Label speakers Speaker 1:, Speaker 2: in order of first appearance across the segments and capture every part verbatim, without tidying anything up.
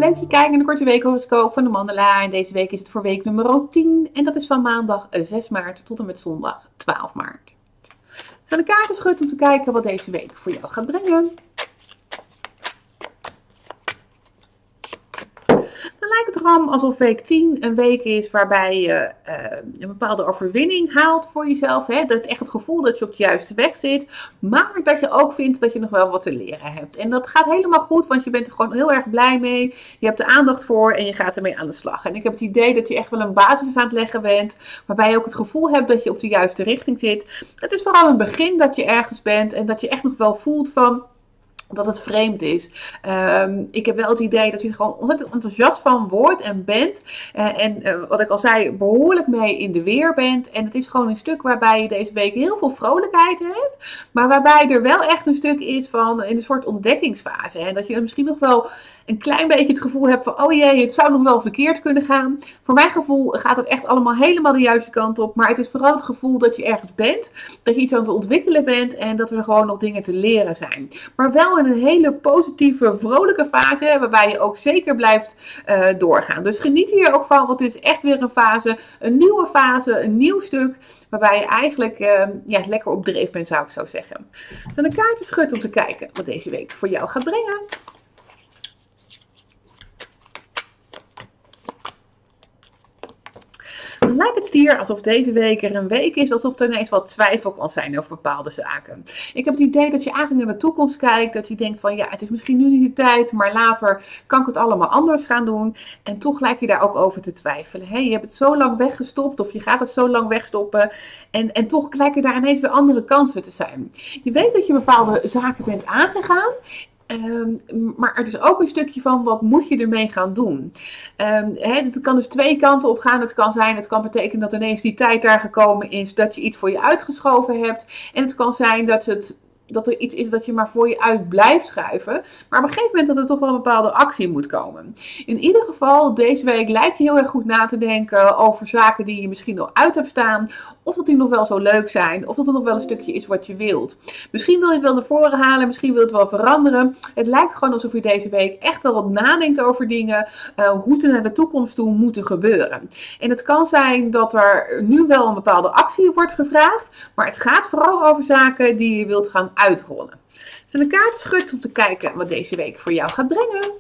Speaker 1: Leuk dat je kijkt naar de korte weekhoroscoop van de Mandala. En deze week is het voor week nummer tien. En dat is van maandag zes maart tot en met zondag twaalf maart. We gaan de kaarten schudden om te kijken wat deze week voor jou gaat brengen. Dan lijkt het erom alsof week tien een week is waarbij je uh, een bepaalde overwinning haalt voor jezelf. Hè? Dat echt het gevoel dat je op de juiste weg zit. Maar dat je ook vindt dat je nog wel wat te leren hebt. En dat gaat helemaal goed, want je bent er gewoon heel erg blij mee. Je hebt er aandacht voor en je gaat ermee aan de slag. En ik heb het idee dat je echt wel een basis aan het leggen bent. Waarbij je ook het gevoel hebt dat je op de juiste richting zit. Het is vooral een begin dat je ergens bent. En dat je echt nog wel voelt van dat het vreemd is. Um, ik heb wel het idee dat je er gewoon ontzettend enthousiast van wordt en bent. Uh, en uh, wat ik al zei, behoorlijk mee in de weer bent. En het is gewoon een stuk waarbij je deze week heel veel vrolijkheid hebt. Maar waarbij er wel echt een stuk is van in een soort ontdekkingsfase. En dat je misschien nog wel een klein beetje het gevoel hebt van oh jee, het zou nog wel verkeerd kunnen gaan. Voor mijn gevoel gaat het echt allemaal helemaal de juiste kant op. Maar het is vooral het gevoel dat je ergens bent. Dat je iets aan het ontwikkelen bent. En dat er gewoon nog dingen te leren zijn. Maar wel in een hele positieve, vrolijke fase, waarbij je ook zeker blijft uh, doorgaan. Dus geniet hier ook van, want het is echt weer een fase, een nieuwe fase, een nieuw stuk, waarbij je eigenlijk uh, ja, lekker op dreef bent, zou ik zo zeggen. Dan de kaarten schudden om te kijken wat deze week voor jou gaat brengen. Dan lijkt het stier alsof deze week er een week is, alsof er ineens wat twijfel kan zijn over bepaalde zaken. Ik heb het idee dat je eigenlijk naar de toekomst kijkt, dat je denkt van ja, het is misschien nu niet de tijd, maar later kan ik het allemaal anders gaan doen. En toch lijkt je daar ook over te twijfelen. Hè? Je hebt het zo lang weggestopt of je gaat het zo lang wegstoppen en, en toch lijken daar ineens weer andere kansen te zijn. Je weet dat je bepaalde zaken bent aangegaan. Um, maar het is ook een stukje van wat moet je ermee gaan doen. Um, he, het kan dus twee kanten op gaan. Het kan zijn, het kan betekenen dat ineens die tijd daar gekomen is dat je iets voor je uitgeschoven hebt. En het kan zijn dat het dat er iets is dat je maar voor je uit blijft schuiven. Maar op een gegeven moment dat er toch wel een bepaalde actie moet komen. In ieder geval, deze week lijkt je heel erg goed na te denken over zaken die je misschien nog uit hebt staan. Of dat die nog wel zo leuk zijn. Of dat er nog wel een stukje is wat je wilt. Misschien wil je het wel naar voren halen. Misschien wil je het wel veranderen. Het lijkt gewoon alsof je deze week echt wel wat nadenkt over dingen. Uh, hoe ze naar de toekomst toe moeten gebeuren. En het kan zijn dat er nu wel een bepaalde actie wordt gevraagd. Maar het gaat vooral over zaken die je wilt gaan uitrollen. Dus de kaarten schud om te kijken wat deze week voor jou gaat brengen.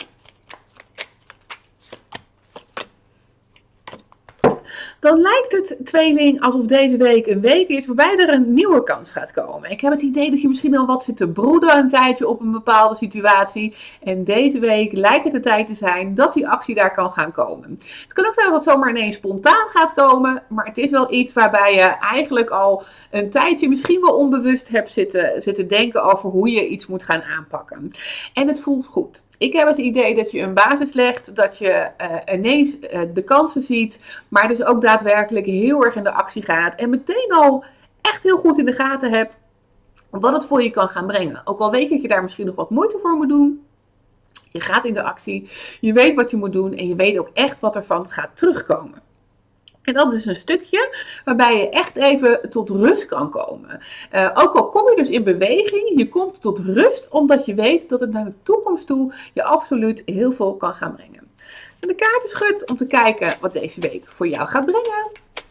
Speaker 1: Dan lijkt het, tweeling, alsof deze week een week is waarbij er een nieuwe kans gaat komen. Ik heb het idee dat je misschien al wat zit te broeden een tijdje op een bepaalde situatie. En deze week lijkt het de tijd te zijn dat die actie daar kan gaan komen. Het kan ook zijn dat het zomaar ineens spontaan gaat komen. Maar het is wel iets waarbij je eigenlijk al een tijdje misschien wel onbewust hebt zitten, zitten denken over hoe je iets moet gaan aanpakken. En het voelt goed. Ik heb het idee dat je een basis legt, dat je uh, ineens uh, de kansen ziet, maar dus ook daadwerkelijk heel erg in de actie gaat. En meteen al echt heel goed in de gaten hebt wat het voor je kan gaan brengen. Ook al weet je dat je daar misschien nog wat moeite voor moet doen. Je gaat in de actie, je weet wat je moet doen en je weet ook echt wat ervan gaat terugkomen. En dat is een stukje waarbij je echt even tot rust kan komen. Uh, ook al kom je dus in beweging, je komt tot rust omdat je weet dat het naar de toekomst toe je absoluut heel veel kan gaan brengen. En de kaarten schud om te kijken wat deze week voor jou gaat brengen.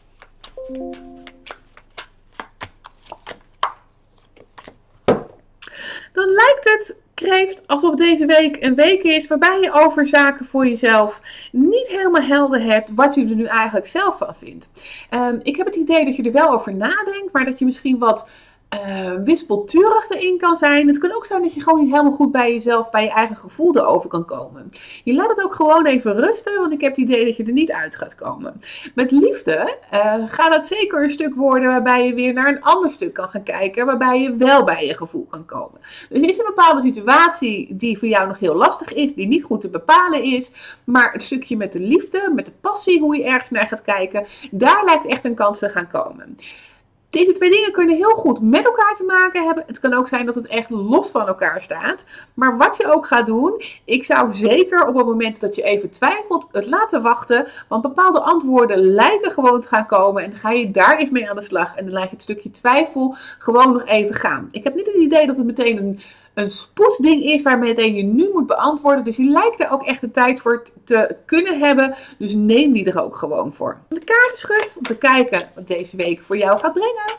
Speaker 1: Dan lijkt het, kreeft, alsof deze week een week is waarbij je over zaken voor jezelf niet helemaal helder hebt wat je er nu eigenlijk zelf van vindt. Um, ik heb het idee dat je er wel over nadenkt, maar dat je misschien wat uh, wispelturig erin kan zijn. Het kan ook zijn dat je gewoon niet helemaal goed bij jezelf, bij je eigen gevoel erover kan komen. Je laat het ook gewoon even rusten, want ik heb het idee dat je er niet uit gaat komen. Met liefde uh, gaat het zeker een stuk worden waarbij je weer naar een ander stuk kan gaan kijken, waarbij je wel bij je gevoel kan komen. Dus is een bepaalde situatie die voor jou nog heel lastig is, die niet goed te bepalen is, maar het stukje met de liefde, met de passie, hoe je ergens naar gaat kijken, daar lijkt echt een kans te gaan komen. Deze twee dingen kunnen heel goed met elkaar te maken hebben. Het kan ook zijn dat het echt los van elkaar staat. Maar wat je ook gaat doen, ik zou zeker op het moment dat je even twijfelt, het laten wachten. Want bepaalde antwoorden lijken gewoon te gaan komen. En dan ga je daar eens mee aan de slag. En dan laat je het stukje twijfel gewoon nog even gaan. Ik heb niet het idee dat het meteen een, een spoedding is waarmee je nu moet beantwoorden. Dus je lijkt er ook echt de tijd voor te kunnen hebben. Dus neem die er ook gewoon voor. De kaarten schud om te kijken wat deze week voor jou gaat brengen.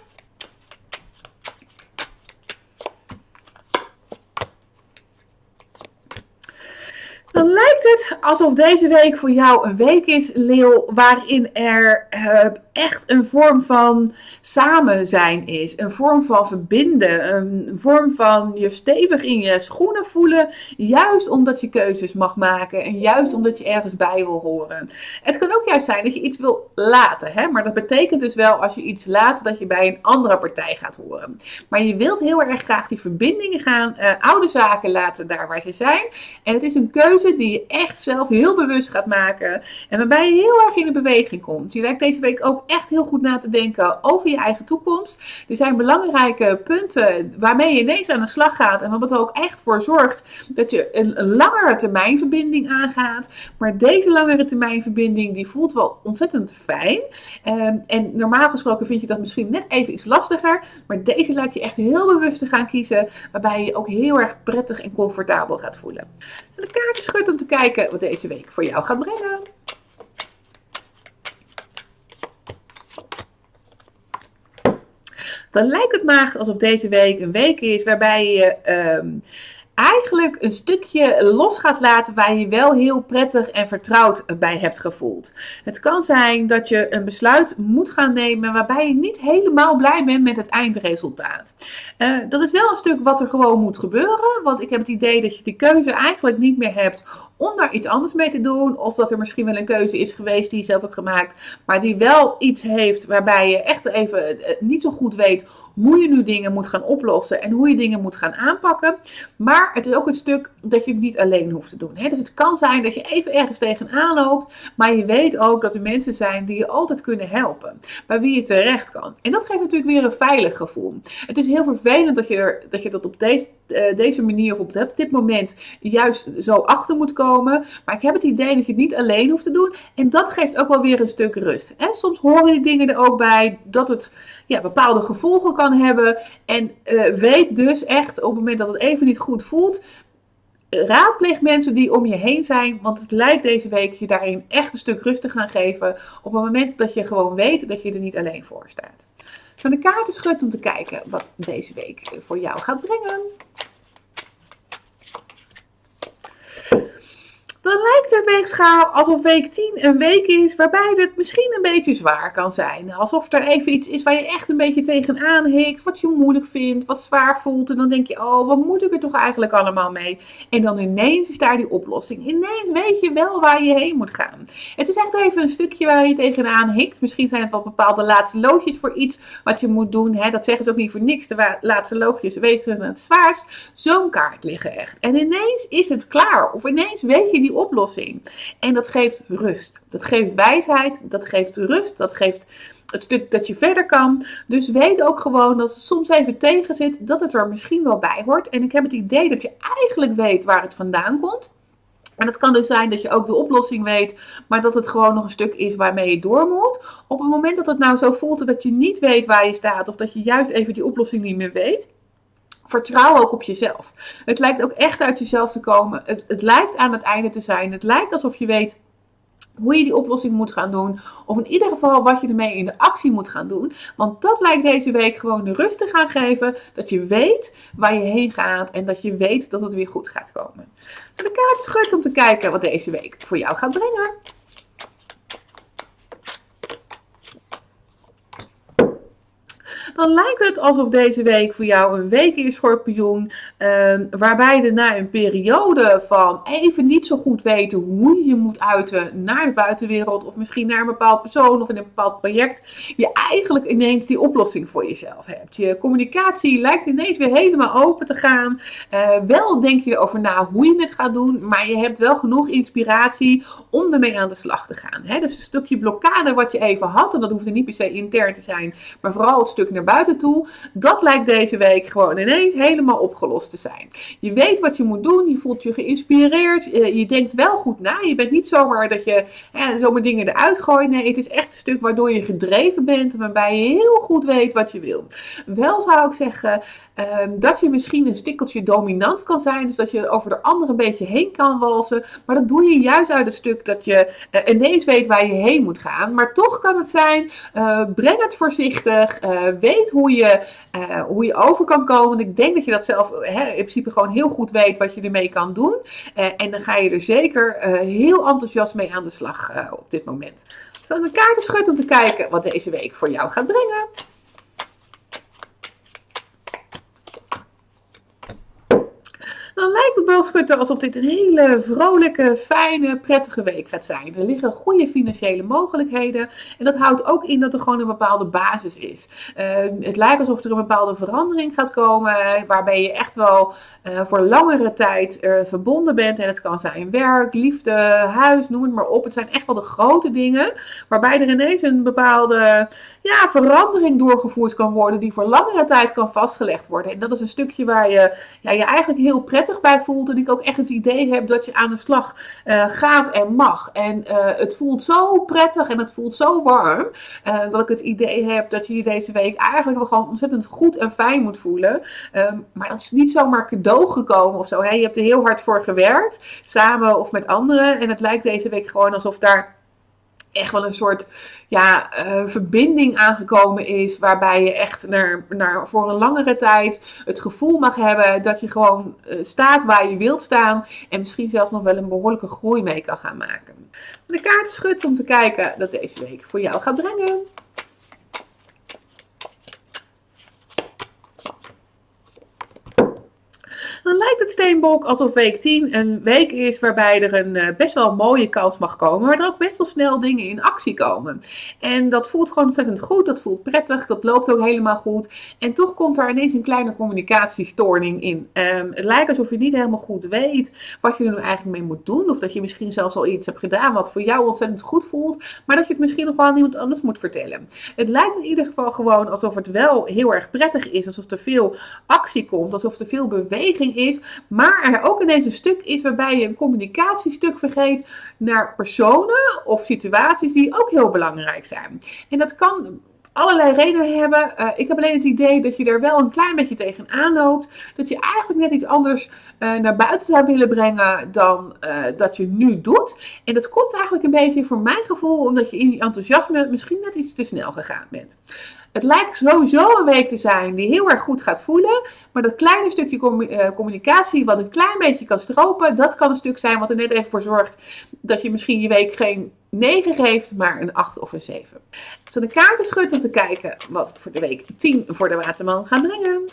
Speaker 1: Dan lijkt het alsof deze week voor jou een week is, leeuw, waarin er uh, echt een vorm van samen zijn is. Een vorm van verbinden. Een vorm van je stevig in je schoenen voelen. Juist omdat je keuzes mag maken. En juist omdat je ergens bij wil horen. Het kan ook juist zijn dat je iets wil laten. Hè? Maar dat betekent dus wel als je iets laat dat je bij een andere partij gaat horen. Maar je wilt heel erg graag die verbindingen gaan. Uh, oude zaken laten daar waar ze zijn. En het is een keuze die je echt zelf heel bewust gaat maken. En waarbij je heel erg in de beweging komt. Je lijkt deze week ook echt heel goed na te denken over je eigen toekomst. Er zijn belangrijke punten waarmee je ineens aan de slag gaat. En wat er ook echt voor zorgt dat je een, een langere termijn verbinding aangaat. Maar deze langere termijn verbinding die voelt wel ontzettend fijn. Um, en normaal gesproken vind je dat misschien net even iets lastiger. Maar deze lijkt je echt heel bewust te gaan kiezen. Waarbij je je ook heel erg prettig en comfortabel gaat voelen. De kaarten schud om te kijken wat deze week voor jou gaat brengen. Dan lijkt het maar alsof deze week een week is waarbij je um, eigenlijk een stukje los gaat laten waar je wel heel prettig en vertrouwd bij hebt gevoeld. Het kan zijn dat je een besluit moet gaan nemen waarbij je niet helemaal blij bent met het eindresultaat. Uh, dat is wel een stuk wat er gewoon moet gebeuren, want ik heb het idee dat je de keuze eigenlijk niet meer hebt om daar iets anders mee te doen. Of dat er misschien wel een keuze is geweest die je zelf hebt gemaakt, maar die wel iets heeft waarbij je echt even niet zo goed weet hoe je nu dingen moet gaan oplossen en hoe je dingen moet gaan aanpakken. Maar het is ook een stuk dat je het niet alleen hoeft te doen. Hè? Dus het kan zijn dat je even ergens tegenaan loopt, maar je weet ook dat er mensen zijn die je altijd kunnen helpen. Bij wie je terecht kan. En dat geeft natuurlijk weer een veilig gevoel. Het is heel vervelend dat je, er, dat, je dat op deze, uh, deze manier of op dit moment juist zo achter moet komen. Maar ik heb het idee dat je het niet alleen hoeft te doen. En dat geeft ook wel weer een stuk rust. Hè? Soms horen die dingen er ook bij dat het ja, bepaalde gevolgen kan hebben. En uh, weet dus echt op het moment dat het even niet goed voelt, raadpleeg mensen die om je heen zijn. Want het lijkt deze week je daarin echt een stuk rust te gaan geven. Op het moment dat je gewoon weet dat je er niet alleen voor staat. Van de kaarten schud om te kijken wat deze week voor jou gaat brengen. Dan lijkt het weegschaal alsof week tien een week is waarbij het misschien een beetje zwaar kan zijn. Alsof er even iets is waar je echt een beetje tegenaan hikt, wat je moeilijk vindt, wat zwaar voelt. En dan denk je, oh, wat moet ik er toch eigenlijk allemaal mee? En dan ineens is daar die oplossing. Ineens weet je wel waar je heen moet gaan. Het is echt even een stukje waar je tegenaan hikt. Misschien zijn het wel bepaalde laatste loodjes voor iets wat je moet doen. Hè? Dat zeggen ze ook niet voor niks. De laatste loodjes wegen het zwaarst. Zo'n kaart liggen echt. En ineens is het klaar. Of ineens weet je die oplossing. En dat geeft rust. Dat geeft wijsheid. Dat geeft rust. Dat geeft het stuk dat je verder kan. Dus weet ook gewoon dat het soms even tegen zit. Dat het er misschien wel bij hoort. En ik heb het idee dat je eigenlijk weet waar het vandaan komt. En het kan dus zijn dat je ook de oplossing weet, maar dat het gewoon nog een stuk is waarmee je door moet. Op het moment dat het nou zo voelt dat je niet weet waar je staat, of dat je juist even die oplossing niet meer weet, vertrouw ook op jezelf. Het lijkt ook echt uit jezelf te komen. Het, het lijkt aan het einde te zijn. Het lijkt alsof je weet hoe je die oplossing moet gaan doen. Of in ieder geval wat je ermee in de actie moet gaan doen. Want dat lijkt deze week gewoon de rust te gaan geven. Dat je weet waar je heen gaat. En dat je weet dat het weer goed gaat komen. En de kaart schudt om te kijken wat deze week voor jou gaat brengen. Dan lijkt het alsof deze week voor jou een week is, schorpioen. Uh, waarbij je na een periode van even niet zo goed weten hoe je je moet uiten naar de buitenwereld. Of misschien naar een bepaald persoon of in een bepaald project. Je eigenlijk ineens die oplossing voor jezelf hebt. Je communicatie lijkt ineens weer helemaal open te gaan. Uh, wel denk je erover na hoe je het gaat doen. Maar je hebt wel genoeg inspiratie om ermee aan de slag te gaan. Hè? Dus een stukje blokkade wat je even had. En dat hoeft er niet per se intern te zijn. Maar vooral het stuk naar buiten toe, dat lijkt deze week gewoon ineens helemaal opgelost te zijn. Je weet wat je moet doen, je voelt je geïnspireerd, je denkt wel goed na, je bent niet zomaar dat je eh, zomaar dingen eruit gooit. Nee, het is echt een stuk waardoor je gedreven bent, waarbij je heel goed weet wat je wil. Wel zou ik zeggen, Um, dat je misschien een stikkeltje dominant kan zijn. Dus dat je over de ander een beetje heen kan walsen. Maar dat doe je juist uit een stuk dat je uh, ineens weet waar je heen moet gaan. Maar toch kan het zijn, uh, breng het voorzichtig. Uh, weet hoe je, uh, hoe je over kan komen. Want ik denk dat je dat zelf hè, in principe gewoon heel goed weet wat je ermee kan doen. Uh, en dan ga je er zeker uh, heel enthousiast mee aan de slag uh, op dit moment. Ik zal de kaarten schudden om te kijken wat deze week voor jou gaat brengen. Dan lijkt het boogschutter alsof dit een hele vrolijke, fijne, prettige week gaat zijn. Er liggen goede financiële mogelijkheden. En dat houdt ook in dat er gewoon een bepaalde basis is. Uh, het lijkt alsof er een bepaalde verandering gaat komen. Waarbij je echt wel uh, voor langere tijd uh, verbonden bent. En het kan zijn werk, liefde, huis, noem het maar op. Het zijn echt wel de grote dingen. Waarbij er ineens een bepaalde ja, verandering doorgevoerd kan worden. Die voor langere tijd kan vastgelegd worden. En dat is een stukje waar je ja, je eigenlijk heel prettig bij voelt en ik ook echt het idee heb dat je aan de slag uh, gaat en mag. En uh, het voelt zo prettig en het voelt zo warm uh, dat ik het idee heb dat je je deze week eigenlijk wel gewoon ontzettend goed en fijn moet voelen. Um, maar dat is niet zomaar cadeau gekomen of zo. Hè? Je hebt er heel hard voor gewerkt, samen of met anderen. En het lijkt deze week gewoon alsof daar echt wel een soort ja, uh, verbinding aangekomen is. Waarbij je echt naar, naar, voor een langere tijd het gevoel mag hebben dat je gewoon uh, staat waar je wilt staan. En misschien zelfs nog wel een behoorlijke groei mee kan gaan maken. De kaarten schud om te kijken dat deze week voor jou gaat brengen. Dan lijkt het steenbok alsof week tien een week is waarbij er een uh, best wel mooie kans mag komen. Waar er ook best wel snel dingen in actie komen. En dat voelt gewoon ontzettend goed. Dat voelt prettig. Dat loopt ook helemaal goed. En toch komt er ineens een kleine communicatiestoorning in. Um, het lijkt alsof je niet helemaal goed weet wat je er nu eigenlijk mee moet doen. Of dat je misschien zelfs al iets hebt gedaan wat voor jou ontzettend goed voelt. Maar dat je het misschien nog wel aan iemand anders moet vertellen. Het lijkt in ieder geval gewoon alsof het wel heel erg prettig is. Alsof er veel actie komt. Alsof er veel beweging is, maar er ook ineens een stuk is waarbij je een communicatiestuk vergeet naar personen of situaties die ook heel belangrijk zijn. En dat kan allerlei redenen hebben. Uh, ik heb alleen het idee dat je er wel een klein beetje tegenaan loopt. Dat je eigenlijk net iets anders uh, naar buiten zou willen brengen dan uh, dat je nu doet. En dat komt eigenlijk een beetje voor mijn gevoel omdat je in die enthousiasme misschien net iets te snel gegaan bent. Het lijkt sowieso een week te zijn die heel erg goed gaat voelen. Maar dat kleine stukje communicatie wat een klein beetje kan stropen. Dat kan een stuk zijn wat er net even voor zorgt dat je misschien je week geen negen geeft, maar een acht of een zeven. Ik zal de kaarten schudden om te kijken wat voor de week tien voor de waterman gaan brengen.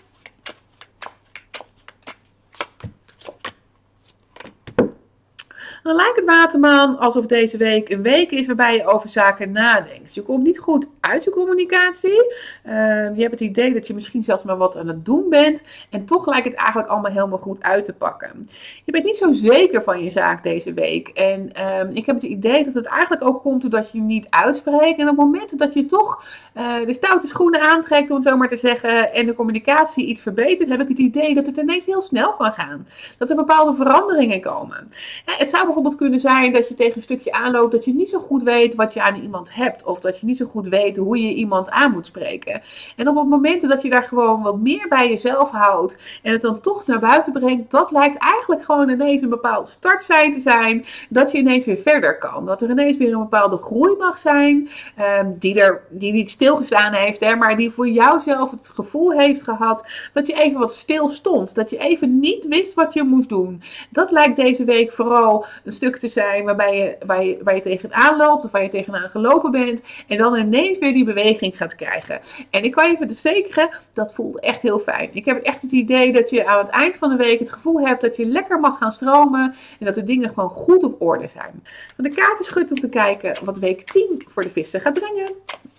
Speaker 1: Dan lijkt het waterman alsof deze week een week is waarbij je over zaken nadenkt. Je komt niet goed uit je communicatie. Uh, je hebt het idee dat je misschien zelfs maar wat aan het doen bent. En toch lijkt het eigenlijk allemaal helemaal goed uit te pakken. Je bent niet zo zeker van je zaak deze week. En uh, ik heb het idee dat het eigenlijk ook komt doordat je niet uitspreekt. En op het moment dat je toch uh, de stoute schoenen aantrekt, om het zo maar te zeggen, en de communicatie iets verbetert, heb ik het idee dat het ineens heel snel kan gaan. Dat er bepaalde veranderingen komen. Ja, het zou bijvoorbeeld kunnen zijn dat je tegen een stukje aanloopt dat je niet zo goed weet wat je aan iemand hebt. Of dat je niet zo goed weet hoe je iemand aan moet spreken. En op het moment dat je daar gewoon wat meer bij jezelf houdt en het dan toch naar buiten brengt, dat lijkt eigenlijk gewoon ineens een bepaald startsein te zijn. Dat je ineens weer verder kan. Dat er ineens weer een bepaalde groei mag zijn. Um, die, er, die niet stilgestaan heeft, hè, maar die voor jou zelf het gevoel heeft gehad dat je even wat stil stond. Dat je even niet wist wat je moest doen. Dat lijkt deze week vooral een stuk te zijn waarbij je, waar, je, waar je tegenaan loopt of waar je tegenaan gelopen bent en dan ineens weer die beweging gaat krijgen. En ik kan je verzekeren, dat voelt echt heel fijn. Ik heb echt het idee dat je aan het eind van de week het gevoel hebt dat je lekker mag gaan stromen en dat de dingen gewoon goed op orde zijn. De kaarten schud om te kijken wat week tien voor de vissen gaat brengen.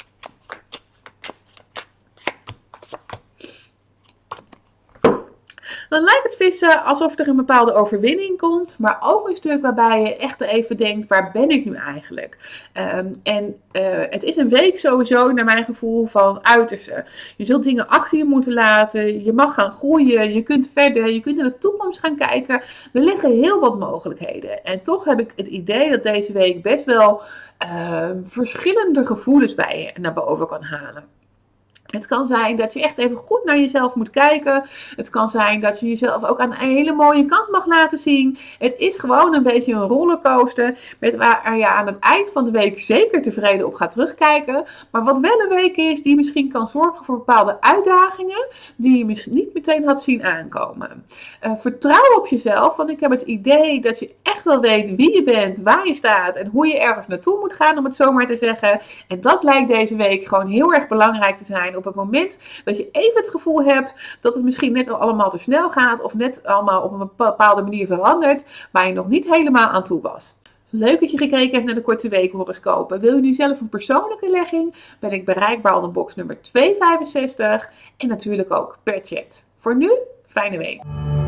Speaker 1: Dan lijkt het vissen alsof er een bepaalde overwinning komt, maar ook een stuk waarbij je echt even denkt, waar ben ik nu eigenlijk? Um, en uh, het is een week sowieso, naar mijn gevoel, van uiterste. Je zult dingen achter je moeten laten, je mag gaan groeien, je kunt verder, je kunt in de toekomst gaan kijken. Er liggen heel wat mogelijkheden. En toch heb ik het idee dat deze week best wel uh, verschillende gevoelens bij je naar boven kan halen. Het kan zijn dat je echt even goed naar jezelf moet kijken. Het kan zijn dat je jezelf ook aan een hele mooie kant mag laten zien. Het is gewoon een beetje een rollercoaster met waar je aan het eind van de week zeker tevreden op gaat terugkijken. Maar wat wel een week is die misschien kan zorgen voor bepaalde uitdagingen die je misschien niet meteen had zien aankomen. Uh, vertrouw op jezelf, want ik heb het idee dat je echt wel weet wie je bent, waar je staat en hoe je ergens naartoe moet gaan, om het zo maar te zeggen. En dat lijkt deze week gewoon heel erg belangrijk te zijn. Op het moment dat je even het gevoel hebt dat het misschien net allemaal te snel gaat of net allemaal op een bepaalde manier verandert waar je nog niet helemaal aan toe was. Leuk dat je gekeken hebt naar de korte weekhoroscopen. Wil je nu zelf een persoonlijke legging? Ben ik bereikbaar onder box nummer tweehonderdvijfenzestig en natuurlijk ook per chat. Voor nu, fijne week.